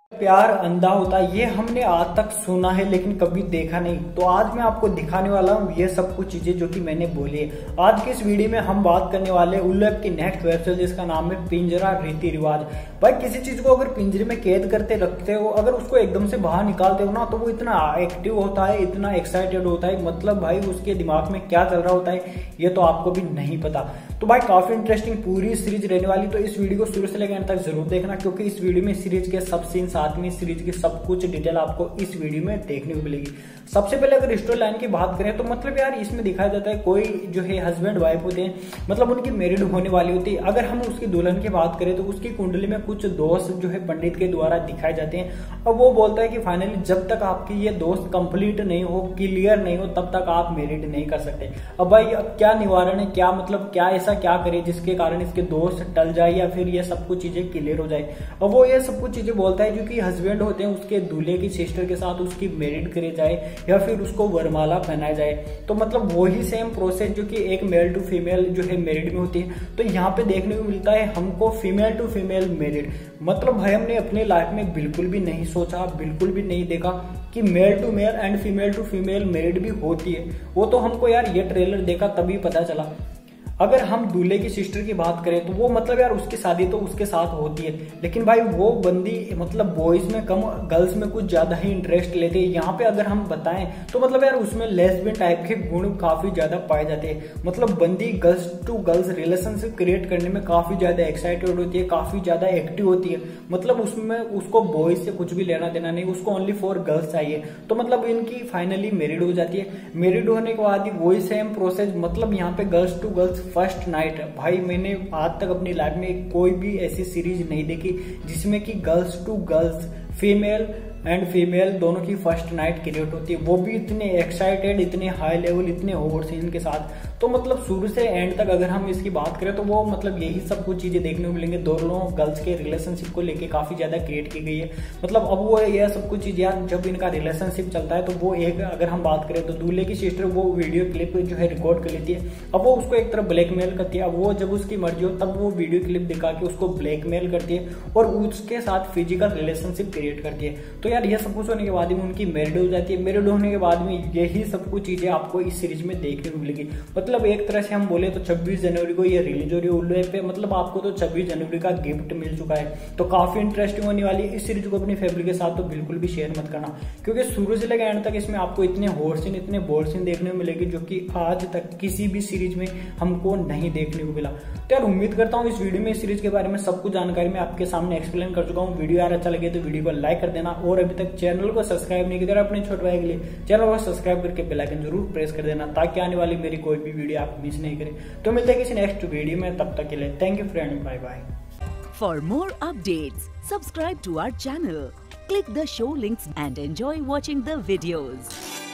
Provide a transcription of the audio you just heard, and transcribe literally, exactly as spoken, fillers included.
प्यार अंधा होता है ये हमने आज तक सुना है लेकिन कभी देखा नहीं। तो आज मैं आपको दिखाने वाला हूँ ये सब कुछ चीजें जो कि मैंने बोली है। आज की इस वीडियो में हम बात करने वाले हैं उल्लू ऐप की नेक्स्ट वेब सीरीज जिसका नाम है पिंजरा रीति रिवाज। भाई किसी चीज को अगर पिंजरे में कैद करते रखते हो, अगर उसको एकदम से बाहर निकालते हो ना तो वो इतना एक्टिव होता है, इतना एक्साइटेड होता है, मतलब भाई उसके दिमाग में क्या चल रहा होता है ये तो आपको भी नहीं पता। तो भाई काफी इंटरेस्टिंग पूरी सीरीज रहने वाली, तो इस वीडियो को शुरू से लेकर अंत तक जरूर देखना क्योंकि इस वीडियो में सीरीज के सब सीन साथ में सीरीज की सब कुछ डिटेल आपको इस वीडियो में देखने को मिलेगी। सबसे पहले अगर स्टोरी लाइन की बात करें तो मतलब यार इसमें दिखाया जाता है कोई जो है हस्बैंड वाइफ होते हैं, मतलब उनकी मैरिड होने वाली होती है। अगर हम उसकी दुल्हन की बात करें तो उसकी कुंडली में कुछ दोस्त जो है पंडित के द्वारा दिखाए जाते हैं। अब वो बोलता है कि फाइनली जब तक आपकी ये दोस्त कंप्लीट नहीं हो, क्लियर नहीं हो, तब तक आप मैरिड नहीं कर सकते। अब भाई अब क्या निवारण है, क्या मतलब क्या ऐसा क्या करे जिसके कारण इसके दोस्त टल जाए या फिर ये सब कुछ चीजें क्लियर हो जाए। अब वो ये सब कुछ चीजें बोलता है जो कि हस्बैंड होते हैं उसके दूल्हे की सिस्टर के साथ उसकी मैरिड करे जाए या फिर उसको वरमाला पहनाया जाए। तो मतलब वही सेम प्रोसेस जो कि एक मेल टू फीमेल जो है मैरिड में होती है, तो यहाँ पे देखने को मिलता है हमको फीमेल टू फीमेल मैरिड। मतलब भाई हमने अपनी लाइफ में बिल्कुल भी नहीं सोचा, बिल्कुल भी नहीं देखा कि male to male and female to female married भी होती है। वो तो हमको यार ये ट्रेलर देखा तभी पता चला। अगर हम दूल्हे की सिस्टर की बात करें तो वो मतलब यार उसकी शादी तो उसके साथ होती है, लेकिन भाई वो बंदी मतलब बॉयज में कम गर्ल्स में कुछ ज्यादा ही इंटरेस्ट लेते हैं। यहाँ पे अगर हम बताएं तो मतलब यार उसमें लेस्बियन टाइप के गुण काफी ज्यादा पाए जाते हैं। मतलब बंदी girls to girls relationship create करने में काफी ज्यादा एक्साइटेड होती है, काफी ज्यादा एक्टिव होती है। मतलब उसमें उसको बॉयज से कुछ भी लेना देना नहीं, उसको ओनली फॉर गर्ल्स चाहिए। तो मतलब इनकी फाइनली मैरिड हो जाती है। मैरिड होने के बाद ही वही सेम प्रोसेस, मतलब यहाँ पे girls to girls first night. भाई मैंने आज तक अपनी लाइफ में कोई भी ऐसी सीरीज नहीं देखी जिसमें कि girls to girls female and female दोनों की फर्स्ट नाइट क्रिएट होती है, वो भी इतने एक्साइटेड, इतने हाई लेवल, इतने ओवर सीन के साथ। तो मतलब शुरू से एंड तक अगर हम इसकी बात करें तो वो मतलब यही सब कुछ चीजें देखने को मिलेंगे। दोनों गर्ल्स के रिलेशनशिप को लेके काफी ज्यादा क्रिएट की गई है। मतलब अब वो यह सब कुछ चीजें यार जब इनका रिलेशनशिप चलता है तो वो एक अगर हम बात करें तो दूल्हे की सिस्टर वो वीडियो क्लिप जो है रिकॉर्ड कर लेती है। अब वो उसको एक तरफ ब्लैकमेल करती है। अब वो जब उसकी मर्जी हो तब वो वीडियो क्लिप दिखा के उसको ब्लैकमेल करती है और उसके साथ फिजिकल रिलेशनशिप क्रिएट करती है। तो यार ये सब कुछ होने के बाद में उनकी मैरिड हो जाती है। मैरिड होने के बाद में यही सब कुछ चीजें आपको इस सीरीज में देखने को मिलेगी। मतलब एक तरह से हम बोले तो छब्बीस जनवरी को ये रिलीज हो रही है उल्लू ऐप पे। मतलब आपको तो छब्बीस जनवरी का गिफ्ट मिल चुका है, तो काफी इंटरेस्टिंग होने वाली है। इस सीरीज को अपनी फैमिली के साथ तो बिल्कुल भी शेयर मत करना क्योंकि शुरू से लेकर एंड तक इसमें आपको इतने हॉट सीन, इतने बोल्ड सीन देखने को मिलेगी जो कि आज तक किसी भी सीरीज में हमको नहीं देखने को मिला। तो यार उम्मीद करता हूँ इस वीडियो में इस सीरीज के बारे में सब कुछ जानकारी मैं आपके सामने एक्सप्लेन कर चुका हूँ। वीडियो यार अच्छा लगे तो वीडियो को लाइक कर देना और अभी तक चैनल को सब्सक्राइब नहीं किया अपने छोटे भाई के लिए चैनल को सब्सक्राइब करके बेल आइकन जरूर प्रेस कर देना ताकि आने वाली मेरी कोई भी वीडियो आप मिस नहीं करें। तो मिलते हैं किसी नेक्स्ट वीडियो में, तब तक के लिए thank you friend, bye bye. For more updates subscribe to our channel, click the show links and enjoy watching the videos.